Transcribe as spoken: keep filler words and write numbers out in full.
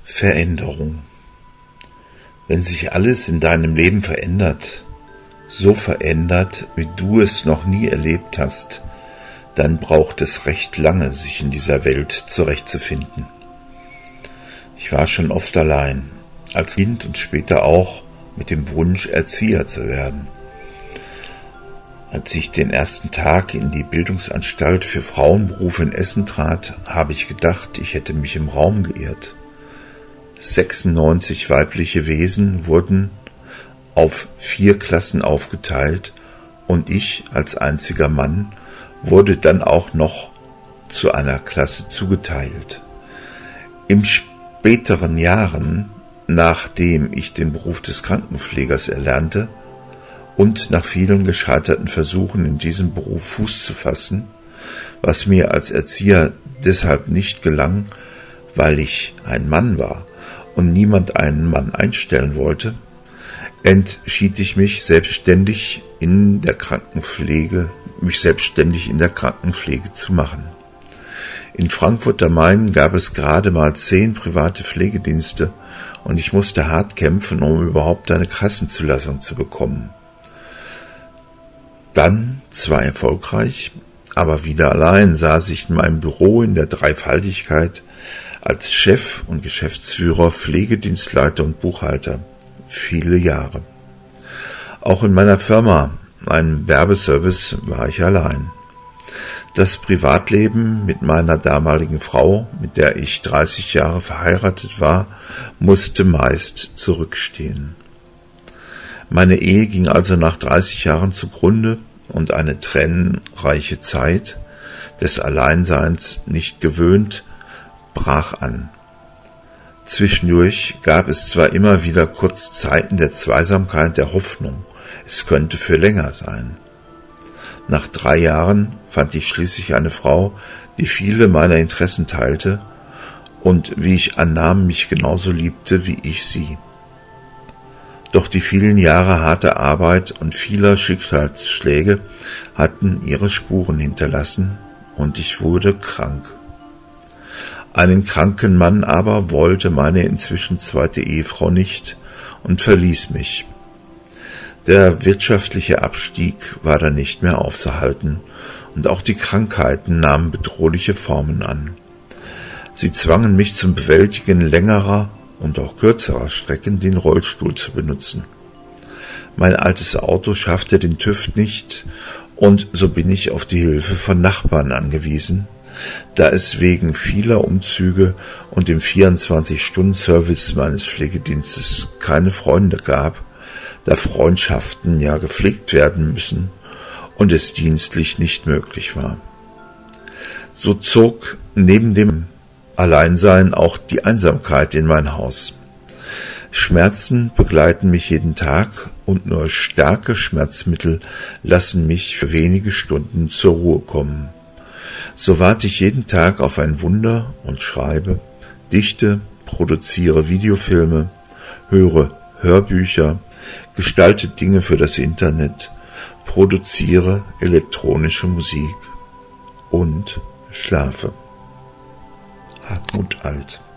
Veränderung. Wenn sich alles in deinem Leben verändert, so verändert, wie du es noch nie erlebt hast, dann braucht es recht lange, sich in dieser Welt zurechtzufinden. Ich war schon oft allein, als Kind und später auch mit dem Wunsch, Erzieher zu werden. Als ich den ersten Tag in die Bildungsanstalt für Frauenberufe in Essen trat, habe ich gedacht, ich hätte mich im Raum geirrt. sechsundneunzig weibliche Wesen wurden auf vier Klassen aufgeteilt und ich als einziger Mann wurde dann auch noch zu einer Klasse zugeteilt. In späteren Jahren, nachdem ich den Beruf des Krankenpflegers erlernte und nach vielen gescheiterten Versuchen in diesem Beruf Fuß zu fassen, was mir als Erzieher deshalb nicht gelang, weil ich ein Mann war und niemand einen Mann einstellen wollte, entschied ich mich selbstständig in der Krankenpflege, mich selbstständig in der Krankenpflege zu machen. In Frankfurt am Main gab es gerade mal zehn private Pflegedienste und ich musste hart kämpfen, um überhaupt eine Kassenzulassung zu bekommen. Dann, zwar erfolgreich, aber wieder allein, saß ich in meinem Büro in der Dreifaltigkeit als Chef und Geschäftsführer, Pflegedienstleiter und Buchhalter, viele Jahre. Auch in meiner Firma, einem Werbeservice, war ich allein. Das Privatleben mit meiner damaligen Frau, mit der ich dreißig Jahre verheiratet war, musste meist zurückstehen. Meine Ehe ging also nach dreißig Jahren zugrunde und eine tränenreiche Zeit des Alleinseins, nicht gewöhnt, brach an. Zwischendurch gab es zwar immer wieder kurz Zeiten der Zweisamkeit, der Hoffnung, es könnte für länger sein. Nach drei Jahren fand ich schließlich eine Frau, die viele meiner Interessen teilte und, wie ich annahm, mich genauso liebte wie ich sie. Doch die vielen Jahre harter Arbeit und vieler Schicksalsschläge hatten ihre Spuren hinterlassen und ich wurde krank. Einen kranken Mann aber wollte meine inzwischen zweite Ehefrau nicht und verließ mich. Der wirtschaftliche Abstieg war dann nicht mehr aufzuhalten und auch die Krankheiten nahmen bedrohliche Formen an. Sie zwangen mich zum Bewältigen längerer und auch kürzerer Strecken den Rollstuhl zu benutzen. Mein altes Auto schaffte den TÜV nicht und so bin ich auf die Hilfe von Nachbarn angewiesen, da es wegen vieler Umzüge und dem vierundzwanzig-Stunden-Service meines Pflegedienstes keine Freunde gab, da Freundschaften ja gepflegt werden müssen und es dienstlich nicht möglich war. So zog neben dem Alleinsein auch die Einsamkeit in mein Haus. Schmerzen begleiten mich jeden Tag und nur starke Schmerzmittel lassen mich für wenige Stunden zur Ruhe kommen. So warte ich jeden Tag auf ein Wunder und schreibe, dichte, produziere Videofilme, höre Hörbücher, gestalte Dinge für das Internet, produziere elektronische Musik und schlafe. Hartmut Alt.